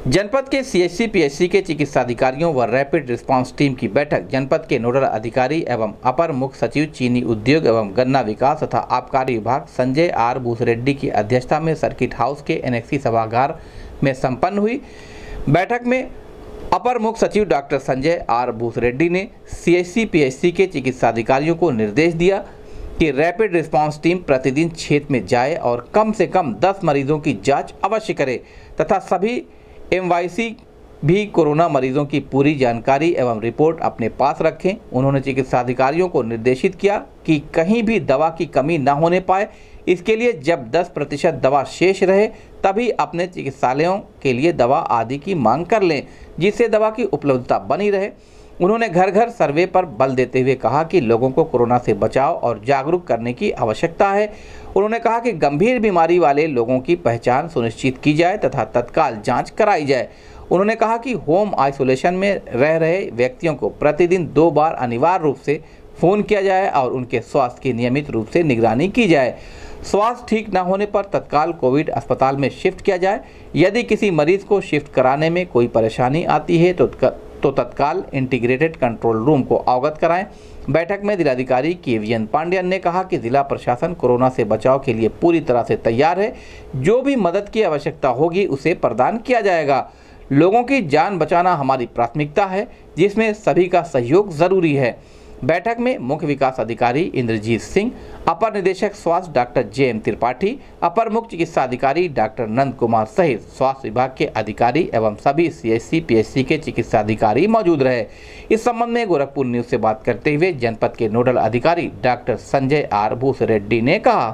जनपद के CHC PHC के चिकित्साधिकारियों व रैपिड रिस्पांस टीम की बैठक जनपद के नोडल अधिकारी एवं अपर मुख्य सचिव चीनी उद्योग एवं गन्ना विकास तथा आबकारी विभाग संजय आर भूसरेड्डी की अध्यक्षता में सर्किट हाउस के एनेक्सी सभागार में संपन्न हुई। बैठक में अपर मुख्य सचिव डॉक्टर संजय आर भूसरेड्डी ने सीएचसी पीएचसी के चिकित्साधिकारियों को निर्देश दिया कि रैपिड रिस्पांस टीम प्रतिदिन क्षेत्र में जाए और कम से कम 10 मरीजों की जांच अवश्य करे तथा सभी एमवाईसी भी कोरोना मरीजों की पूरी जानकारी एवं रिपोर्ट अपने पास रखें। उन्होंने चिकित्साधिकारियों को निर्देशित किया कि कहीं भी दवा की कमी न होने पाए। इसके लिए जब 10% दवा शेष रहे तभी अपने चिकित्सालयों के लिए दवा आदि की मांग कर लें, जिससे दवा की उपलब्धता बनी रहे। उन्होंने घर घर सर्वे पर बल देते हुए कहा कि लोगों को कोरोना से बचाव और जागरूक करने की आवश्यकता है। उन्होंने कहा कि गंभीर बीमारी वाले लोगों की पहचान सुनिश्चित की जाए तथा तत्काल जांच कराई जाए। उन्होंने कहा कि होम आइसोलेशन में रह रहे व्यक्तियों को प्रतिदिन 2 बार अनिवार्य रूप से फ़ोन किया जाए और उनके स्वास्थ्य की नियमित रूप से निगरानी की जाए। स्वास्थ्य ठीक न होने पर तत्काल कोविड अस्पताल में शिफ्ट किया जाए। यदि किसी मरीज को शिफ्ट कराने में कोई परेशानी आती है तो तत्काल इंटीग्रेटेड कंट्रोल रूम को अवगत कराएं। बैठक में जिलाधिकारी केवीएन पांड्यन ने कहा कि जिला प्रशासन कोरोना से बचाव के लिए पूरी तरह से तैयार है। जो भी मदद की आवश्यकता होगी उसे प्रदान किया जाएगा। लोगों की जान बचाना हमारी प्राथमिकता है, जिसमें सभी का सहयोग जरूरी है। बैठक में मुख्य विकास अधिकारी इंद्रजीत सिंह, अपर निदेशक स्वास्थ्य डॉक्टर जे.एम. त्रिपाठी, अपर मुख्य चिकित्सा अधिकारी डॉक्टर नंद कुमार सहित स्वास्थ्य विभाग के अधिकारी एवं सभी सीएचसी पीएचसी के चिकित्सा अधिकारी मौजूद रहे। इस संबंध में गोरखपुर न्यूज से बात करते हुए जनपद के नोडल अधिकारी डॉक्टर संजय आर भूसरेड्डी ने कहा,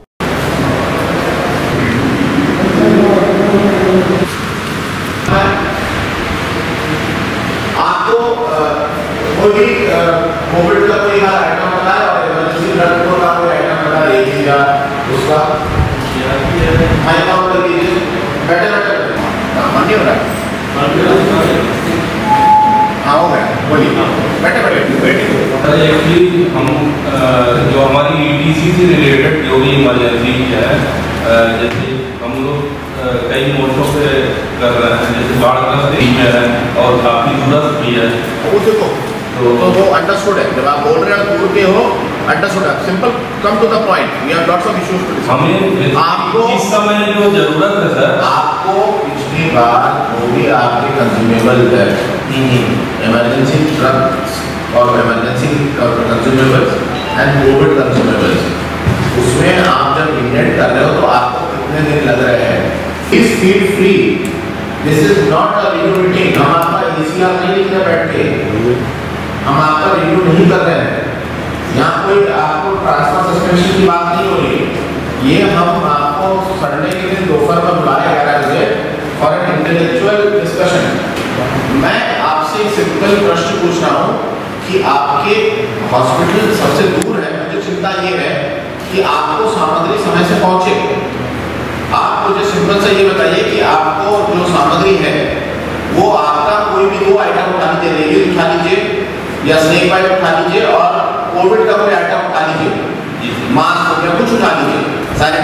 कोविड का कोई आइटम बताया और इमरजेंसी ड्रग का कोई आइटम बताया, एक ही या उसका फाइल आउट कर दीजिए। बेटर मन नहीं हो रहा है, हाँ हो गया, बोलिए। बेटर एक्चुअली हम जो हमारी ईटीसी से रिलेटेड जो भी इमरजेंसी है, जैसे हम लोग कई मोर्चों पे कर रहे हैं, जैसे बाढ़ ग्रस्त एरिया है और काफ़ी दूरस्थ भी है। वो देखो तो वो अंडरस्टूड है। जब आप बोल रहे हो दूर के हो, अंडरस्टूड है। Simple come to the point. We have lots of issues to discuss. हमें आपको इस समय जो जरूरत है सर, आपको पिछली बार जो भी आपके कंज्यूमेबल है, इमरजेंसी ड्रग्स और emergency consumables and COVID consumables, उसमें आप जब इन्वेट कर रहे हो तो आपको कितने दिन लग रहे हैं। इस feel free, this is not a review meeting. हम आपका ईसीआर नहीं लिखने बैठ के, हम आपका रिव्यू नहीं कर रहे हैं। यहाँ कोई आपको ट्रांसफर सस्पेंशन की बात नहीं हो रही। ये हम आपको संडे के दिन दोपहर में बुलाए 11 बजे फॉर एन इंटेलेक्चुअल डिस्कशन। मैं आपसे एक सिंपल प्रश्न पूछ रहा हूँ कि आपके हॉस्पिटल सबसे दूर है। मुझे चिंता ये है कि आपको सामग्री समय से पहुँचे। आप मुझे सिंपल से ये बताइए कि आपको जो सामग्री है वो आपका कोई भी 2 आइटम उठा लीजिए, रेडियो उठा लीजिए या स्नेक बाइट उठा लीजिए और कोविड का कोई आइटम उठा लीजिए, मास्क हो गया, कुछ उठा लीजिए,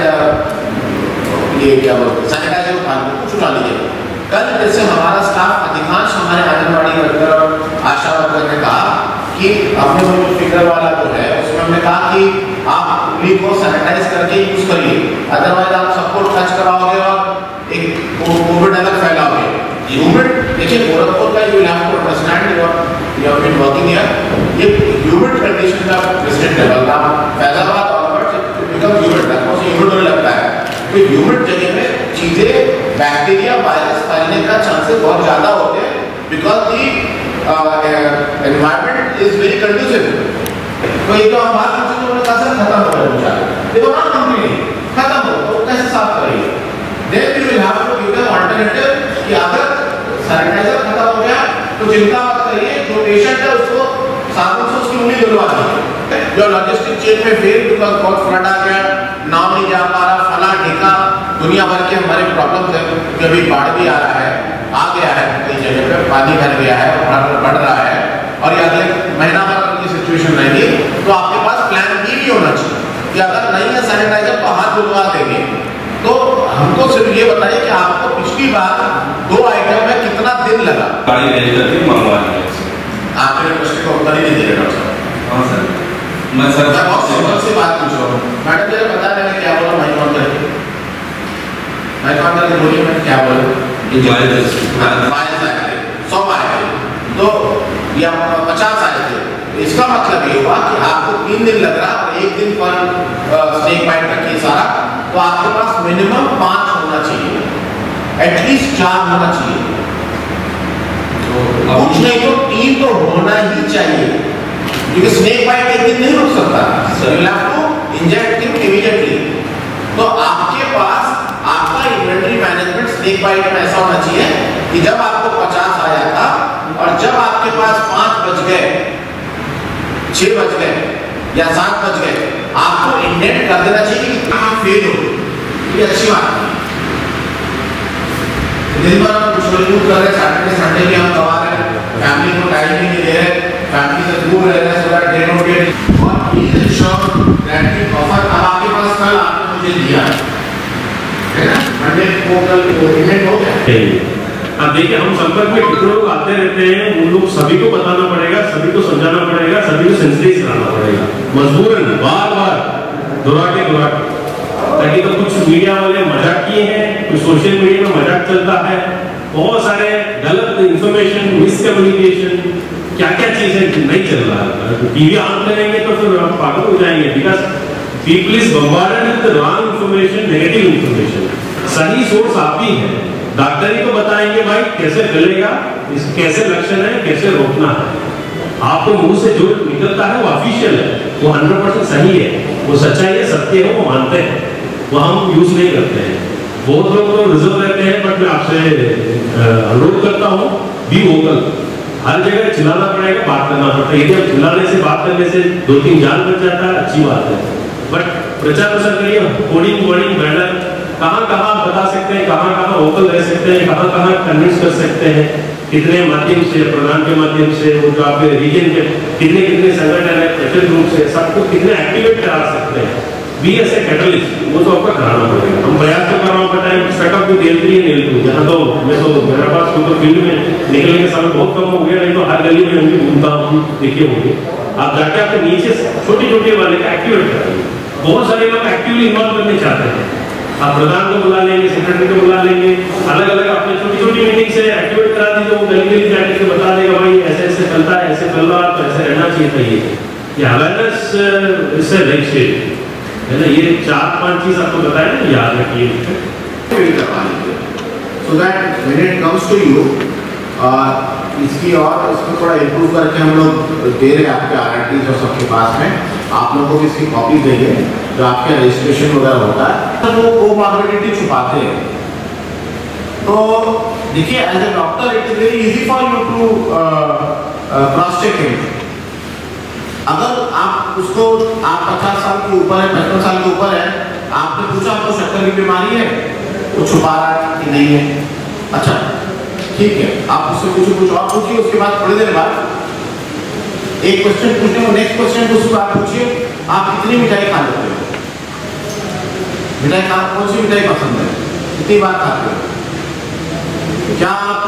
ये क्या बोलते हैं सैनिटाइजर उठा लीजिए, कुछ उठा लीजिए। कल जैसे हमारा स्टाफ अधिकांश हमारे आंगनबाड़ी वर्कर और आशा वर्कर ने कहा कि अपने जो फिगर वाला जो है उसमें हमने कहा कि आप उंगली को सैनिटाइज करके यूज करिए, अदरवाइज आप सबको टच कराओगे और एक कोविड अलग फैलाओगे। ह्यूमिड, देखिए गोरखपुर का you have to understand you have been working here, ये ह्यूमिड कंडीशन का विजिट है। बलराम फैजाबाद और become humid, that was humid होने लगता है। तो ह्यूमिड जगह में चीजें बैक्टीरिया वायरस फैलने का चांसेस बहुत ज्यादा होते हैं because the environment is very conducive. तो ये जो हम बात करते हैं उन्होंने कहा खत्म हो गया, देखो ना कंप्लीटली खत्म हो तो कैसे साफ करेंगे। Then you will have to give them alternative कि अगर सैनिटाइजर खत्म हो गया तो चिंता मत करिए, जो पेशेंट है उसको साबुन से उसकी उंगली धुलवा दीजिए। जो लॉजिस्टिक चेन में फेल बिकॉज बहुत फ्लड आ गया, नाव नहीं जा पा रहा, फला ढीका, दुनिया भर के हमारे प्रॉब्लम्स है। कभी बाढ़ भी आ रहा है, आ गया है, कई जगह पे पानी भर गया है, बढ़ रहा है और ये अगले महीना भर की सिचुएशन रहेगी तो आपके पास प्लान बी भी होना चाहिए कि अगर नहीं है सैनिटाइजर तो हाथ धुलवा देंगे। तो हमको सिर्फ ये बताइए कि आपको पिछली बार 2 आइटम कितना दिन लगा गाड़ी रेडी करके मंगवा लिया। आपके प्रश्न का उत्तर ही नहीं दे रहे डॉक्टर साहब। हाँ सर, मैं बहुत सिंपल सी बात पूछ रहा हूँ। मैडम मुझे बता दें क्या बोला माइक ऑन करके बोलिए। मैं क्या बोला? 100 आए थे तो या 50 आए थे। इसका मतलब ये हुआ कि आपको 3 दिन लग रहा और 1 दिन पर स्नेक बाइट का केस आ रहा, तो आपके पास मिनिमम 5 होना चाहिए, एटलीस्ट 4 होना चाहिए। कुछ नहीं तो 3 तो होना ही चाहिए, क्योंकि स्नेक बाइट 1 दिन नहीं रुक सकता। Inject him immediately. तो आपके पास आपका इन्वेंटरी मैनेजमेंट स्नेक बाइट में ऐसा होना चाहिए कि जब आपको 50 आया था और जब आपके पास 5 बज गए, 6 बज गए या 7 बज गए, आपको इंडेंट कर देना चाहिए कि काम फेल हो। ये अच्छी बात है। दिन भर हम कुछ कर रहे, सैटरडे संडे भी हम गवा रहे हैं, फैमिली को टाइम भी नहीं दे रहे, फैमिली से दूर रह रहे हैं, so that they don't get. और please ensure that the offer अब आपके पास कल आपने मुझे दिया है ना, मंडे को कल इवेंट हो गया। अब देखिए, हम संपर्क में कितने लोग आते रहते हैं, उन लोग सभी को बताना पड़ेगा, सभी को समझाना पड़ेगा, सभी को सेंसिटाइज कराना पड़ेगा, मजबूरन बार बार दोहरा के ताकि तो कुछ मीडिया वाले मजाक किए हैं, कुछ सोशल मीडिया में मजाक चलता है, बहुत सारे गलत इंफॉर्मेशन, मिसकम्युनिकेशन, क्या क्या चीजें नहीं चल रहा है। टीवी ऑन करेंगे तो फिर आप पागल हो जाएंगे, because people is bombarded with wrong information, negative information. सही सोर्स आप ही है, डॉक्टर ही तो बताएंगे भाई कैसे फैलेगा, कैसे लक्षण है, कैसे रोकना है। आपको मुंह से जो निकलता है वो ऑफिशियल है, वो 100% सही है, वो सच्चाई है, सत्य है, वो मानते हैं, वो हम यूज नहीं करते हैं। बहुत लोग तो रिजर्व रहते हैं, बट मैं आपसे अनुरोध करता हूँ, बी वोकल। हर जगह चिल्लाना पड़ेगा, बात करना पड़ता है। यदि आप चिल्लाने से, बात करने से 2-3 जान बच जाता है, अच्छी बात है, बट प्रचार प्रसार करिए, होर्डिंग बोर्डिंग बैनर कहाँ कहाँ बता सकते हैं, कहाँ कहाँ वोकल रह सकते हैं, कहाँ कहाँ कन्विंस कर सकते हैं, कितने माध्यम से, प्रधान के माध्यम से, वो जो आपके रीजन के कितने संगठन है, प्रेशर ग्रुप से, सबको कितने एक्टिवेट करा सकते हैं। बी एस ए कैटलिस्ट, वो तो आपका कराना पड़ेगा। हम प्रयास तो कर रहा हूँ, बताएं सेटअप भी L3 है L2, जहाँ तो मैं तो मेरे पास तो फील्ड में निकलने के समय बहुत कम हो गया, नहीं तो हर गली में हम भी घूमता हूँ, देखे होंगे आप जाके आपके नीचे छोटे छोटे वाले का एक्टिवेट करेंगे। बहुत सारे लोग एक्टिवली इन्वॉल्व करने चाहते हैं, आप प्रधान को बुला लेंगे, सेक्रेटरी को बुला लेंगे, अलग अलग अपने छोटी छोटी मीटिंग से एक्टिवेट करा दीजिए, वो गली गली जाके के बता देगा भाई ऐसे ऐसे चलता है, ऐसे चल रहा है, तो ऐसे रहना चाहिए। ये अवेयरनेस इससे राइट स्टेट है ना, ये 4-5 चीज आपको बताया ना, याद रखिए। So that when it comes to you, इसकी और इसको थोड़ा इम्प्रूव करके हम लोग दे रहे हैं आपके RRTs और सबके पास में, आप लोगों को इसकी कॉपी देंगे जो आपके रजिस्ट्रेशन वगैरह होता है, तो वो कोमॉर्बिडिटी छुपाते हैं। तो देखिए, as a doctor it is very easy for you to cross check him. अगर आप उसको, आप 50 साल के ऊपर है, 55 साल के ऊपर है, आपने पूछा आपको शक्कर की बीमारी है, वो छुपा रहा है कि नहीं है, अच्छा ठीक है, आप उससे कुछ और पूछिए, उसके बाद थोड़ी देर बाद एक क्वेश्चन पूछने को नेक्स्ट क्वेश्चन को उसको आप पूछिए, आप कितनी मिठाई खा लेते हो, मिठाई खा, कौन सी मिठाई पसंद है, कितनी बार खाते हो, क्या आप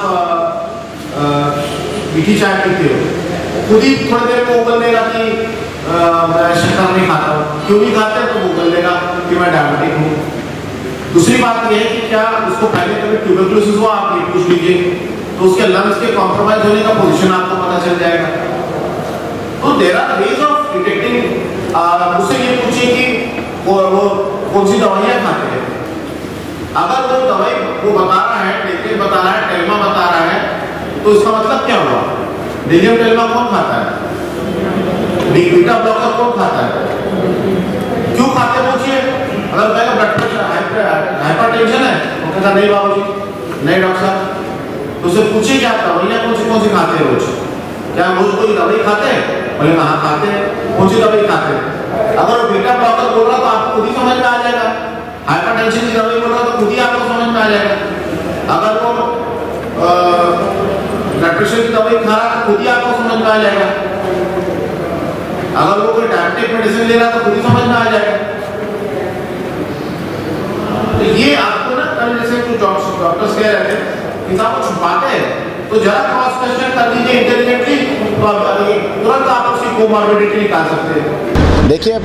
मीठी चाय पीते हो, खुद ही थोड़ी देर को बोल देगा कि मैं शक्कर नहीं खाता हूँ, क्यों नहीं खाते, तो वो बोल देगा कि मैं डायबिटिक हूँ। दूसरी बात यह है कि क्या उसको पहले कभी ट्यूबरकुलोसिस हुआ, आप ये पूछ लीजिए, तो उसके लंग्स के कॉम्प्रोमाइज होने का पोजीशन आपको पता चल जाएगा। तो there are ways of detecting. उससे ये पूछिए कि वो कौन सी दवाइयाँ खाते हैं, अगर वो दवाई वो बता रहा है, टेक्निक बता रहा है, टेल्मा बता रहा है, तो इसका मतलब क्या हुआ, डिलियम टेल्मा कौन खाता है, बीटा ब्लॉकर कौन खाता है, क्यों खाते पूछिए। अगर पहले ब्लड प्रेशर, हाइपरटेंशन है, वो कहता नहीं बाबूजी, नहीं डॉक्टर साहब, तो उसे पूछिए कि आप दवाइयाँ कौन सी खाते हैं रोज, क्या रोज कोई दवाई खाते हैं, बोले कहाँ खाते हैं, कौन सी दवाई खाते हैं। अगर वो बीटा ब्लॉकर बोल रहा तो आपको खुद ही समझ में आ जाएगा, हाइपरटेंशन की दवाई बोल रहा तो खुद ही आपको समझ में आ जाएगा, अगर वो ब्लड प्रेशर की दवाई खा रहा तो खुद ही आपको समझ में आ जाएगा, अगर वो कोई डायबिटिक मेडिसिन ले रहा तो खुद ही समझ में आ जाएगा। तो ये आपको ना, कल जैसे कुछ डॉक्टर्स कह रहे थे कि साहब छुपाते हैं, तो जरा क्रॉस क्वेश्चन कर दीजिए इंटेलिजेंटली, तुरंत आप उसकी कोमॉर्बिडिटी निकाल सकते हैं। देखिए,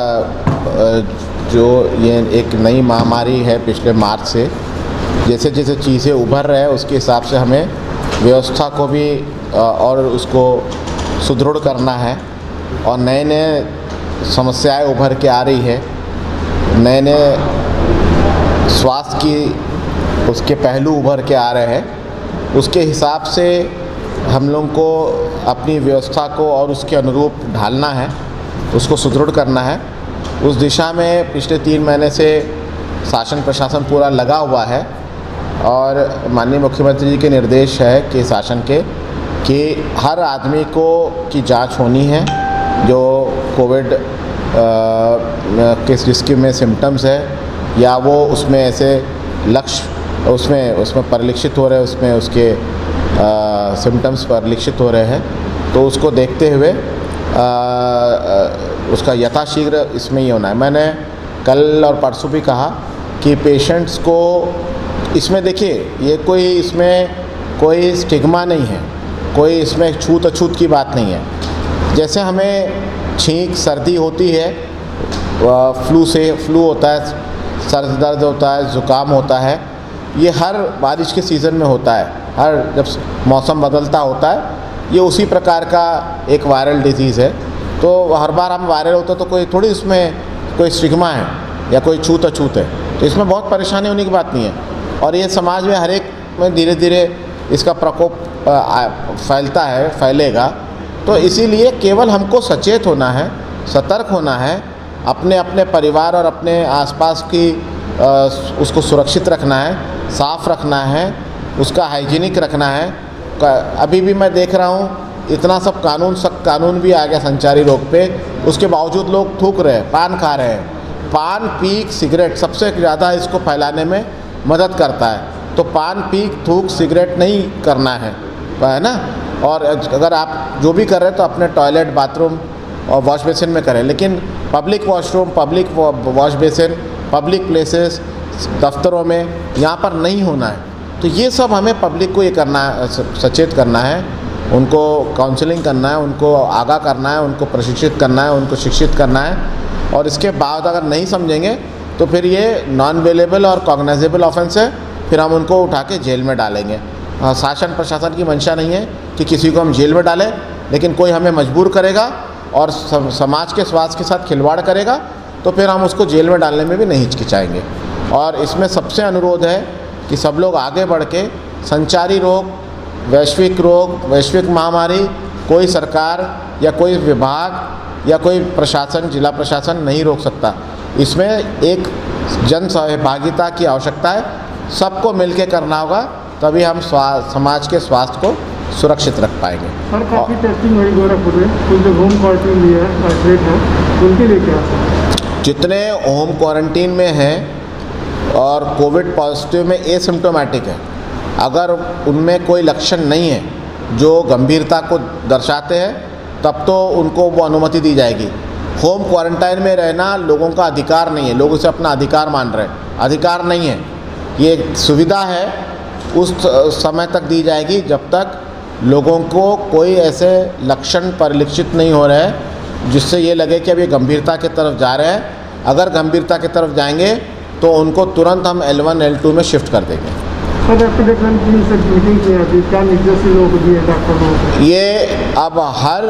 जो ये एक नई महामारी है पिछले मार्च से, जैसे जैसे चीज़ें उभर रहे हैं उसके हिसाब से हमें व्यवस्था को भी और उसको सुदृढ़ करना है, और नए नए समस्याएं उभर के आ रही है, नए नए स्वास्थ्य की उसके पहलू उभर के आ रहे हैं। उसके हिसाब से हम लोग को अपनी व्यवस्था को और उसके अनुरूप ढालना है, उसको सुदृढ़ करना है। उस दिशा में पिछले 3 महीने से शासन प्रशासन पूरा लगा हुआ है, और माननीय मुख्यमंत्री जी के निर्देश है कि शासन के कि हर आदमी को की जांच होनी है जो कोविड किस जिसके में सिम्टम्स है या वो उसमें ऐसे लक्ष्य उसमें परिलक्षित हो रहे हैं, उसमें उसके सिम्टम्स परिलक्षित हो रहे हैं, तो उसको देखते हुए उसका यथाशीघ्र इसमें ही होना है। मैंने कल और परसों भी कहा कि पेशेंट्स को इसमें देखिए, ये कोई इसमें कोई स्टिग्मा नहीं है, कोई इसमें छूत अछूत की बात नहीं है। जैसे हमें छींक सर्दी होती है, फ्लू होता है, सर दर्द होता है, ज़ुकाम होता है, ये हर बारिश के सीज़न में होता है, हर जब मौसम बदलता होता है, ये उसी प्रकार का एक वायरल डिजीज़ है। तो हर बार हम वायरल होता तो कोई थोड़ी इसमें कोई स्टिग्मा है या कोई छूत अछूत है, तो इसमें बहुत परेशानी होने की बात नहीं है। और ये समाज में हर एक में धीरे धीरे इसका प्रकोप फैलेगा। तो इसीलिए केवल हमको सचेत होना है, सतर्क होना है, अपने अपने परिवार और अपने आसपास की उसको सुरक्षित रखना है, साफ़ रखना है, उसका हाइजीनिक रखना है। अभी भी मैं देख रहा हूँ इतना सब सख्त कानून भी आ गया संचारी रोग पे, उसके बावजूद लोग थूक रहे हैं, पान खा रहे हैं। पान, पीक, सिगरेट सबसे ज़्यादा इसको फैलाने में मदद करता है। तो पान, पीक, थूक, सिगरेट नहीं करना है ना। और अगर आप जो भी कर रहे हैं तो अपने टॉयलेट, बाथरूम और वॉश बेसिन में करें, लेकिन public washroom, public wash basin, public places, दफ्तरों में यहाँ पर नहीं होना है। तो ये सब हमें पब्लिक को ये करना है, सचेत करना है, उनको काउंसलिंग करना है, उनको आगाह करना है, उनको प्रशिक्षित करना है, उनको शिक्षित करना है। और इसके बाद अगर नहीं समझेंगे तो फिर ये नॉन अवेलेबल और कॉग्नाइजेबल ऑफेंस है, फिर हम उनको उठा के जेल में डालेंगे। शासन प्रशासन की मंशा नहीं है कि किसी को हम जेल में डालें, लेकिन कोई हमें मजबूर करेगा और समाज के स्वास्थ्य के साथ खिलवाड़ करेगा तो फिर हम उसको जेल में डालने में भी नहीं हिचकिचाएंगे। और इसमें सबसे अनुरोध है कि सब लोग आगे बढ़ के संचारी रोग, वैश्विक महामारी कोई सरकार या कोई विभाग या कोई प्रशासन, जिला प्रशासन नहीं रोक सकता। इसमें एक जन सहभागिता की आवश्यकता है, सबको मिलके करना होगा, तभी हम समाज के स्वास्थ्य को सुरक्षित रख पाएंगे। सर, काफ़ी टेस्टिंग हुई गोरखपुर में, कुछ जो होम क्वारंटीन भी है, आइसोलेट है, उनके लिए क्या? जितने होम क्वारंटीन में हैं और कोविड पॉजिटिव में एसिम्प्टोमेटिक है, अगर उनमें कोई लक्षण नहीं है जो गंभीरता को दर्शाते हैं, तब तो उनको वो अनुमति दी जाएगी। होम क्वारंटाइन में रहना लोगों का अधिकार नहीं है, लोग उसे अपना अधिकार मान रहे हैं, अधिकार नहीं है, ये सुविधा है, उस समय तक दी जाएगी जब तक लोगों को कोई ऐसे लक्षण परिलक्षित नहीं हो रहे हैं जिससे ये लगे कि अब ये गंभीरता की तरफ जा रहे हैं। अगर गंभीरता की तरफ जाएंगे तो उनको तुरंत हम L1 L2 में शिफ्ट कर देंगे। क्या निर्देश लोगों को दिए डॉक्टर लोगों? ये अब हर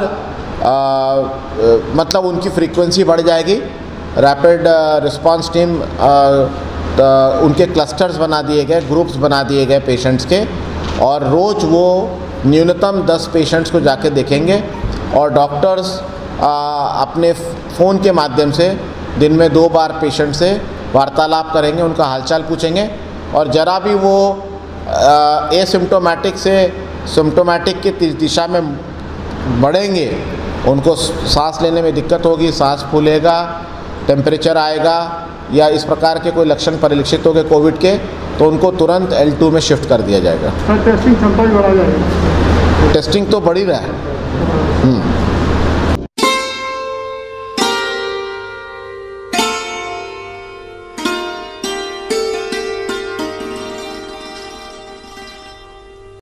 मतलब उनकी फ्रीक्वेंसी बढ़ जाएगी। रैपिड रिस्पांस टीम उनके क्लस्टर्स बना दिए गए, ग्रुप्स बना दिए गए पेशेंट्स के, और रोज़ वो न्यूनतम 10 पेशेंट्स को जाके देखेंगे। और डॉक्टर्स अपने फ़ोन के माध्यम से दिन में 2 बार पेशेंट से वार्तालाप करेंगे, उनका हालचाल पूछेंगे। और ज़रा भी वो एसिम्प्टोमेटिक से सिम्प्टोमेटिक की दिशा में बढ़ेंगे, उनको सांस लेने में दिक्कत होगी, सांस फूलेगा, टेम्परेचर आएगा या इस प्रकार के कोई लक्षण परिलक्षित हो गए कोविड के, तो उनको तुरंत L2 में शिफ्ट कर दिया जाएगा। टेस्टिंग क्षमता भी बढ़ा जाएगी। टेस्टिंग तो बढ़ ही रहा है।